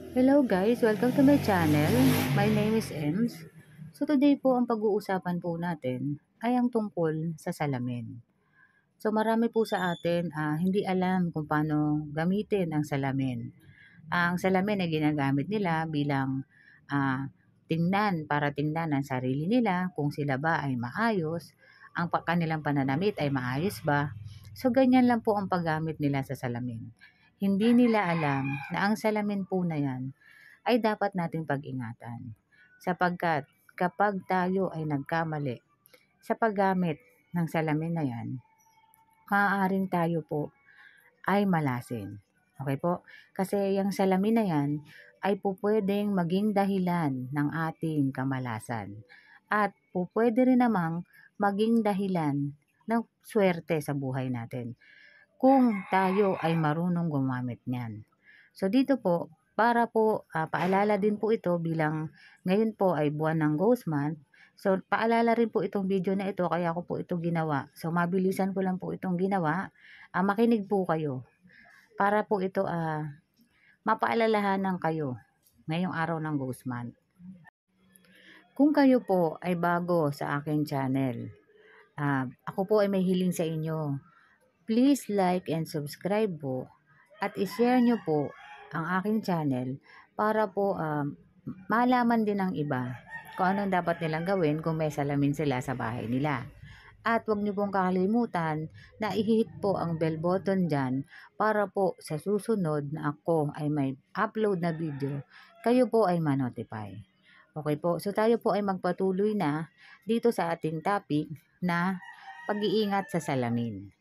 Hello guys, welcome to my channel. My name is Ems. So today po ang pag-uusapan po natin ay ang tungkol sa salamin. So marami po sa atin hindi alam kung paano gamitin ang salamin. Ang salamin ay ginagamit nila bilang tingnan para tingnan ang sarili nila kung sila ba ay maayos, ang kanilang pananamit ay maayos ba. So ganyan lang po ang paggamit nila sa salamin. Hindi nila alam na ang salamin po na yan ay dapat nating pag-ingatan. Sapagkat kapag tayo ay nagkamali sa paggamit ng salamin na yan, maaaring tayo po ay malasin. Okay po? Kasi yung salamin na yan ay po pwedeng maging dahilan ng ating kamalasan. At po pwede rin namang maging dahilan ng swerte sa buhay natin kung tayo ay marunong gumamit niyan. So dito po, para po paalala din po ito bilang ngayon po ay buwan ng Ghost Month. So paalala rin po itong video na ito kaya ko po ito ginawa. So mabilisan ko lang po itong ginawa. Makinig po kayo para po ito mapaalalahanan kayo ngayong araw ng Ghost Month. Kung kayo po ay bago sa aking channel, ako po ay may hiling sa inyo. Please like and subscribe po at i-share nyo po ang aking channel para po malaman din ng iba kung anong dapat nilang gawin kung may salamin sila sa bahay nila. At huwag niyo pong kakalimutan na i-hit po ang bell button dyan para po sa susunod na ako ay may upload na video, kayo po ay ma-notify. Okay po, so tayo po ay magpatuloy na dito sa ating topic na pag-iingat sa salamin.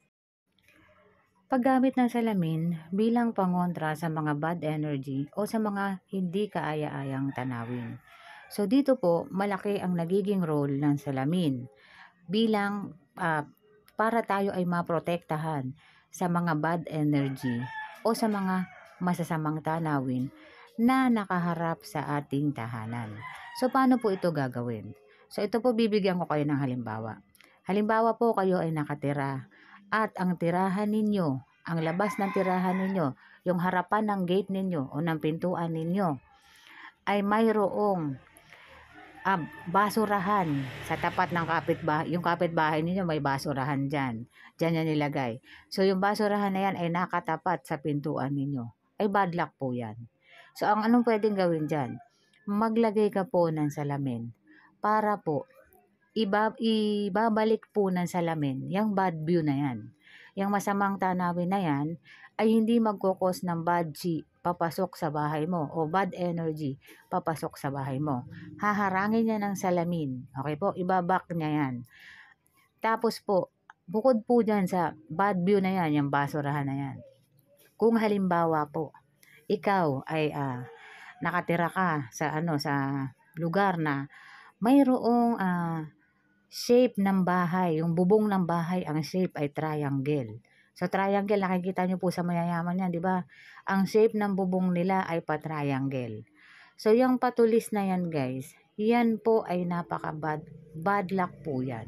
Paggamit ng salamin bilang pangontra sa mga bad energy o sa mga hindi kaaya-ayang tanawin. So dito po, malaki ang nagiging role ng salamin bilang para tayo ay maprotektahan sa mga bad energy o sa mga masasamang tanawin na nakaharap sa ating tahanan. So paano po ito gagawin? So ito po bibigyan ko kayo ng halimbawa. Halimbawa po kayo ay nakatira at ang tirahan ninyo, ang labas ng tirahan ninyo, yung harapan ng gate ninyo o ng pintuan ninyo ay mayroong basurahan sa tapat ng kapitbahay. Yung kapitbahay ninyo may basurahan dyan. Dyan yan nilagay. So yung basurahan na yan ay nakatapat sa pintuan ninyo. Ay bad luck po yan. So ang anong pwedeng gawin dyan? Maglagay ka po ng salamin para po ibabalik po ng salamin yung bad view na yan. Yung masamang tanawin na yan ay hindi magkukos ng bad chi papasok sa bahay mo o bad energy papasok sa bahay mo. Haharangin niya ng salamin. Okay po, ibabak niya yan. Tapos po, bukod po dyan sa bad view na yan, yung basurahan na yan. Kung halimbawa po, ikaw ay nakatira ka sa lugar na mayroong shape ng bahay, yung bubong ng bahay, ang shape ay triangle. So triangle, nakikita nyo po sa mayayaman yan, di ba? Ang shape ng bubong nila ay pa-triangle. So yung patulis na yan guys, yan po ay napaka bad luck po yan.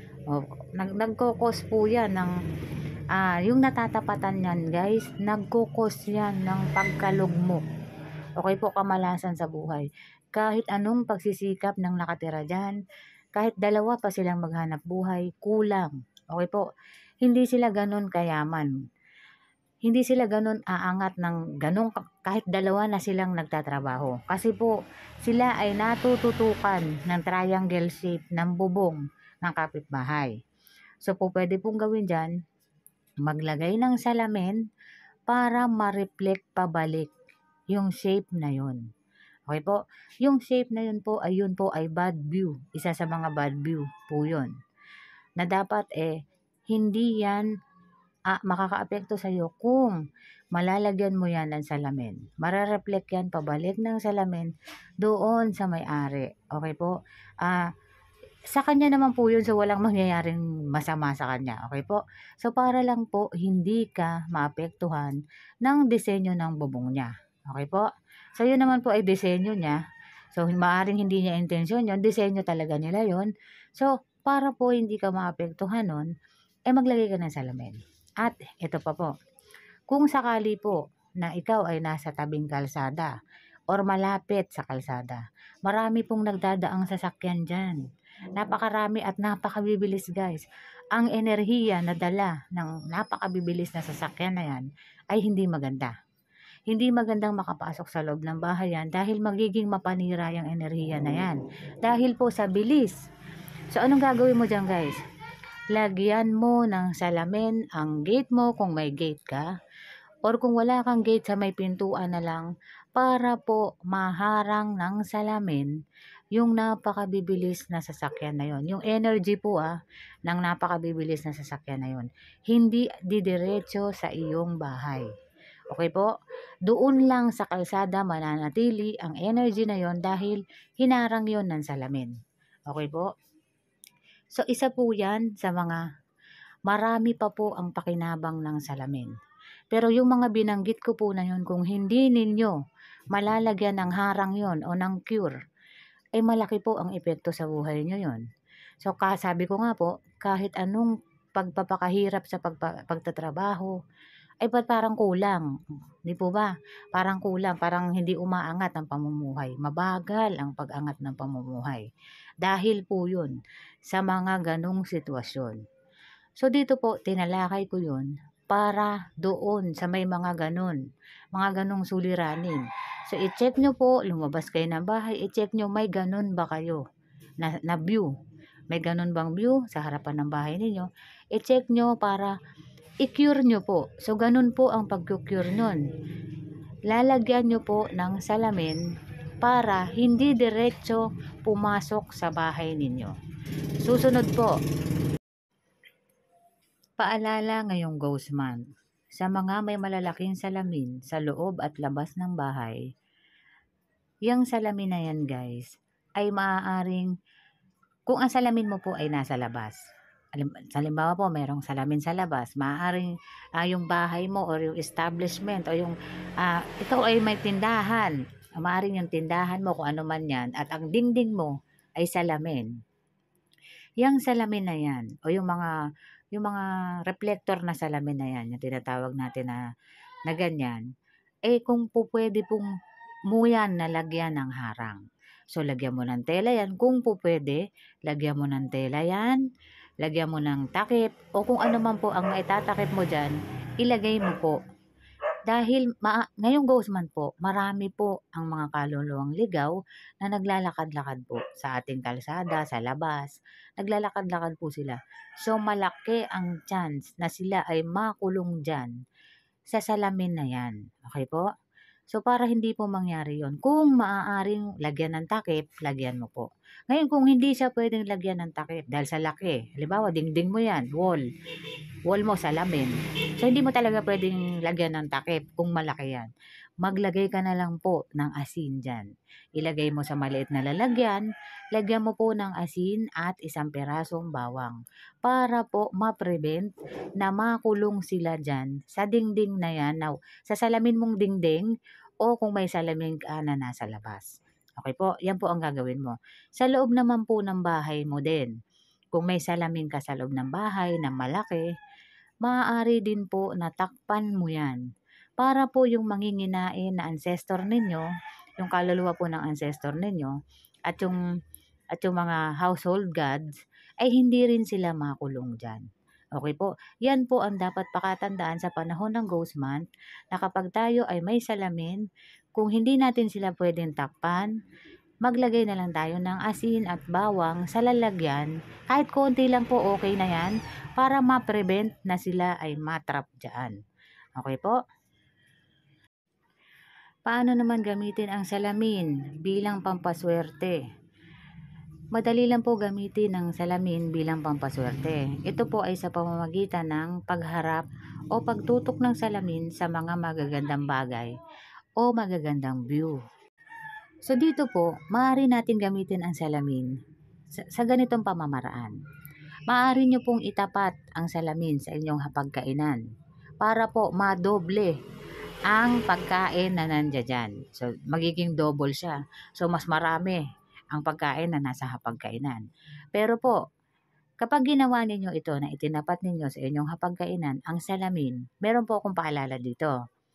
Nagkokos po yan ng yung natatapatan yan guys, nagkokos yan ng pagkalugmok. Okay po, kamalasan sa buhay. Kahit anong pagsisikap ng nakatira dyan, kahit dalawa pa silang maghanap buhay, kulang. Okay po, hindi sila ganun kayaman. Hindi sila ganun aangat ng ganun kahit dalawa na silang nagtatrabaho. Kasi po, sila ay natututukan ng triangle shape ng bubong ng kapitbahay. So po, pwede pong gawin dyan, maglagay ng salamin para ma-reflect pabalik yung shape na yun. Okay po? Yung shape na yun po ay bad view. Isa sa mga bad view po yun. Na dapat hindi yan makaka-apekto sa iyo kung malalagyan mo yan ng salamin. Marareflect yan pabalik ng salamin doon sa may-ari. Okay po? Sa kanya naman po yun, so walang mangyayaring masama sa kanya. Okay po? So para lang po hindi ka maapektuhan ng disenyo ng bubong niya. Okay po? So yun naman po ay disenyo niya. So maaaring hindi niya intensyon yun, disenyo talaga nila yun. So para po hindi ka maapektuhan nun, maglagay ka ng salamin. At ito pa po, kung sakali po na ikaw ay nasa tabing kalsada or malapit sa kalsada. Marami pong nagdadaang sasakyan dyan. Napakarami at napakabibilis guys. Ang enerhiya na dala ng napakabibilis na sasakyan na yan ay hindi maganda. Hindi magandang makapasok sa loob ng bahay yan dahil magiging mapanira yung enerhiya na yan. Dahil po sa bilis. So anong gagawin mo dyan guys? Lagyan mo ng salamin ang gate mo kung may gate ka. Or kung wala kang gate sa may pintuan na lang para po maharang ng salamin yung napakabibilis na sasakyan na yon. Yung energy po ng napakabibilis na sasakyan na yon. Hindi didiretso sa iyong bahay. Okay po? Doon lang sa kalsada mananatili ang energy na yon dahil hinarang yon ng salamin. Okay po? So isa po yan sa mga marami pa po ang pakinabang ng salamin. Pero yung mga binanggit ko po na yun, kung hindi ninyo malalagyan ng harang yon o ng cure, ay malaki po ang epekto sa buhay nyo yon. So sabi ko nga po, kahit anong pagpapakahirap sa pagtatrabaho, ay ba't parang kulang? Di po ba? Parang kulang, parang hindi umaangat ang pamumuhay. Mabagal ang pag-angat ng pamumuhay. Dahil po yun sa mga ganong sitwasyon. So dito po, tinalakay ko yun para doon sa may mga ganong suliranin. So i-check nyo po, lumabas kayo ng bahay, i-check nyo may ganon ba kayo na view. May ganon bang view sa harapan ng bahay ninyo? I-check nyo para i-cure nyo po. So ganun po ang pag-cure nun. Lalagyan nyo po ng salamin para hindi diretso pumasok sa bahay ninyo. Susunod po, paalala ngayong Ghost Month. Sa mga may malalaking salamin sa loob at labas ng bahay, yung salamin na yan guys, ay maaaring, kung ang salamin mo po ay nasa labas, halimbawa po merong salamin sa labas, maaaring yung bahay mo or yung establishment o yung ikaw ay may tindahan, maaaring yung tindahan mo kung ano man yan at ang dingding mo ay salamin. Yang salamin na yan o yung mga reflector na salamin na yan, yung tinatawag natin na ganyan, kung po pwede pong muyan na lagyan ng harang. So lagyan mo ng tela yan, kung po pwede, lagyan mo ng tela yan, lagyan mo ng takip, o kung ano man po ang maitatakip mo dyan, ilagay mo po. Dahil ngayong Ghost Month po, marami po ang mga kaluluwang ligaw na naglalakad-lakad po sa ating kalsada, sa labas. Naglalakad-lakad po sila. So malaki ang chance na sila ay makulong dyan sa salamin na yan. Okay po? So para hindi po mangyari yon, kung maaaring lagyan ng takip, lagyan mo po. Ngayon kung hindi siya pwedeng lagyan ng takip dahil sa laki, halimbawa dingding mo yan, wall mo salamin. So hindi mo talaga pwedeng lagyan ng takip kung malaki yan. Maglagay ka na lang po ng asin dyan. Ilagay mo sa maliit na lalagyan, lagyan mo po ng asin at isang perasong bawang para po ma-prevent na makulong sila dyan sa dingding na yan, sa salamin mong dingding o kung may salamin ka na nasa labas. Okay po, yan po ang gagawin mo. Sa loob naman po ng bahay mo din, kung may salamin ka sa loob ng bahay na malaki, maaari din po na takpan mo yan para po yung manginginain na ancestor ninyo, yung kaluluwa po ng ancestor ninyo at yung mga household gods ay hindi rin sila makulong dyan. Okay po, yan po ang dapat pakatandaan sa panahon ng Ghost Month na kapag tayo ay may salamin, kung hindi natin sila pwedeng takpan, maglagay na lang tayo ng asin at bawang sa lalagyan. Kahit konti lang po okay na yan para ma-prevent na sila ay matrap dyan. Okay po? Paano naman gamitin ang salamin bilang pampaswerte? Madali lang po gamitin ang salamin bilang pampaswerte. Ito po ay sa pamamagitan ng pagharap o pagtutok ng salamin sa mga magagandang bagay o magagandang view. So dito po, maaari natin gamitin ang salamin sa ganitong pamamaraan. Maaari nyo pong itapat ang salamin sa inyong hapagkainan para po madoble ang pagkain na nandiyan. So magiging double siya. So mas marami ang pagkain na nasa hapagkainan. Pero po, kapag ginawa ninyo ito na itinapat ninyo sa inyong hapagkainan, ang salamin, meron po akong paalala dito.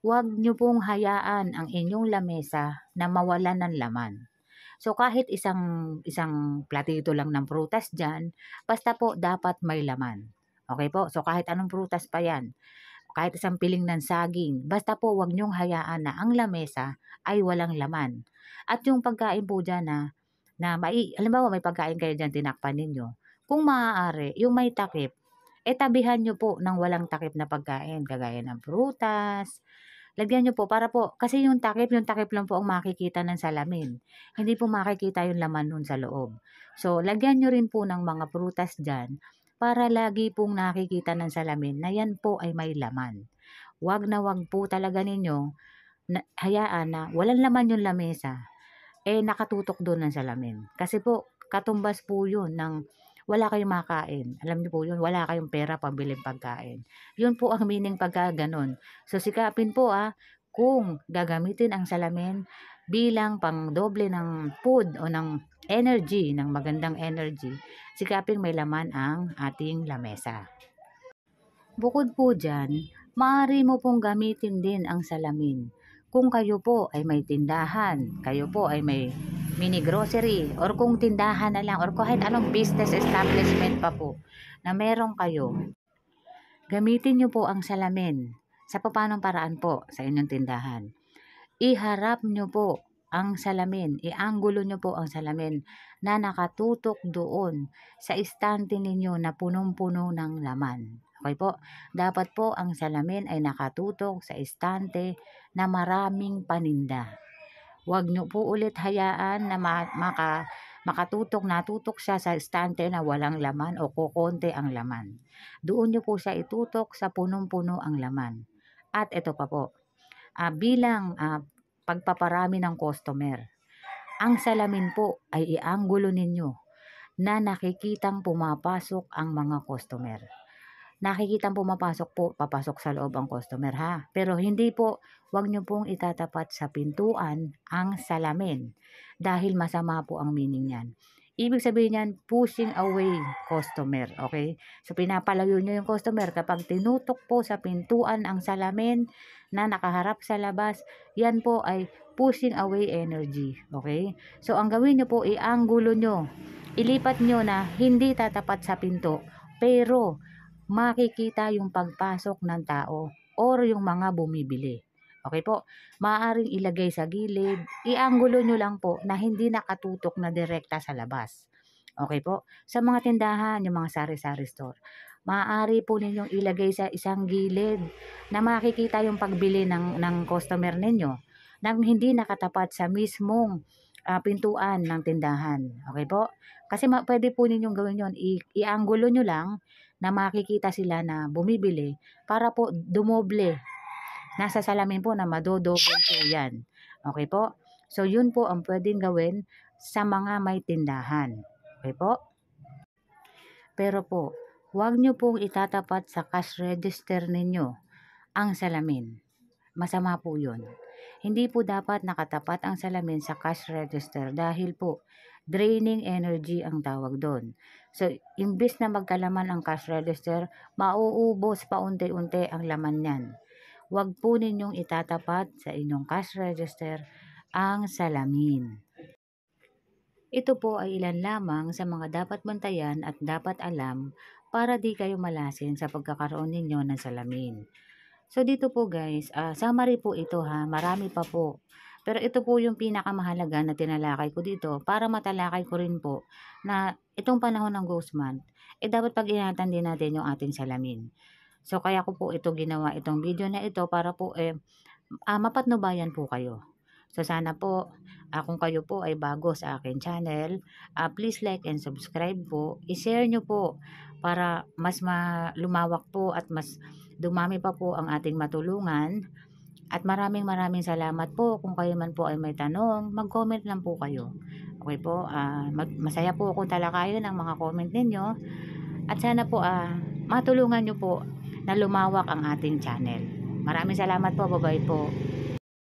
huwag nyo pong hayaan ang inyong lamesa na mawalan ng laman. So kahit isang platito lang ng prutas diyan, basta po dapat may laman. Okay po? So kahit anong prutas pa 'yan, kahit isang piling ng saging, basta po wag niyong hayaan na ang lamesa ay walang laman. At yung pagkain po diyan halimbawa may pagkain kayo diyan tinakpan ninyo, kung maaari yung may takip, tabihan niyo po ng walang takip na pagkain kagaya ng prutas. Lagyan niyo po para po kasi yung takip lang po ang makikita ng salamin. Hindi po makikita yung laman nun sa loob. So, lagyan niyo rin po ng mga prutas diyan para lagi pong nakikita ng salamin na yan po ay may laman. Wag na wag po talaga ninyo hayaan na walang laman yung lamesa, nakatutok doon ng salamin. Kasi po, katumbas po yun ng wala kayong makain. Alam niyo po yun, wala kayong pera pambiling pagkain. Yun po ang meaning pagka ganun. So, sikapin po kung gagamitin ang salamin bilang pangdoble ng food o ng energy, ng magandang energy, sikapin may laman ang ating lamesa. Bukod po dyan, maaari mo pong gamitin din ang salamin. Kung kayo po ay may tindahan, kayo po ay may mini grocery, or kung tindahan na lang, or kahit anong business establishment pa po na meron kayo, gamitin nyo po ang salamin. Sa paanong paraan po sa inyong tindahan? Iharap nyo po ang salamin, ianggulo nyo po ang salamin na nakatutok doon sa istante ninyo na punong-puno ng laman. Okay po? Dapat po ang salamin ay nakatutok sa istante na maraming paninda. Huwag nyo po ulit hayaan na natutok siya sa istante na walang laman o kukonti ang laman. Doon nyo po siya itutok sa punong-puno ang laman. At ito pa po, bilang pagpaparami ng customer, ang salamin po ay ianggulo ninyo na nakikitang pumapasok ang mga customer. Nakikitang papasok sa loob ang customer Pero hindi po, wag nyo pong itatapat sa pintuan ang salamin dahil masama po ang meaning niyan. Ibig sabihin niyan, pushing away customer, okay? So, pinapalayo nyo yung customer. Kapag tinutok po sa pintuan ang salamin na nakaharap sa labas, yan po ay pushing away energy, okay? So, ang gawin nyo po, ianggulo nyo. Ilipat nyo na hindi tatapat sa pinto, pero makikita yung pagpasok ng tao or yung mga bumibili. Okay po? Maaaring ilagay sa gilid, ianggulo nyo lang po na hindi nakatutok na direkta sa labas. Okay po? Sa mga tindahan, yung mga sari-sari store, maaari po ninyong ilagay sa isang gilid na makikita yung pagbili ng customer ninyo nang hindi nakatapat sa mismong pintuan ng tindahan. Okay po? Kasi pwede po ninyong gawin yon, ianggulo nyo lang na makikita sila na bumibili para po dumoble. Nasa salamin po na madodouble po yan. Okay po? So, yun po ang pwedeng gawin sa mga may tindahan. Okay po? Pero po, huwag nyo pong itatapat sa cash register ninyo ang salamin. Masama po yun. Hindi po dapat nakatapat ang salamin sa cash register dahil po draining energy ang tawag doon. So, imbis na magkalaman ang cash register, mauubos pa unti-unti ang laman niyan. Huwag po ninyong itatapat sa inyong cash register ang salamin. Ito po ay ilan lamang sa mga dapat bantayan at dapat alam para di kayo malasin sa pagkakaroon ninyo ng salamin. So dito po guys, summary po ito marami pa po. Pero ito po yung pinakamahalaga na tinalakay ko dito para matalakay ko rin po na itong panahon ng Ghost Month, dapat pag-ingatan din natin yung ating salamin. So kaya ko po ito ginawa itong video na ito para po mapatnubayan po kayo. So sana po kung kayo po ay bago sa akin channel, please like and subscribe po. I-share nyo po para mas lumawak po at mas dumami pa po ang ating matulungan. At maraming salamat po. Kung kayo man po ay may tanong, mag-comment lang po kayo. Okay po, masaya po akong talakayin ang mga comment ninyo. At sana po matulungan nyo po na lumawak ang ating channel. Maraming salamat po. Bye-bye po.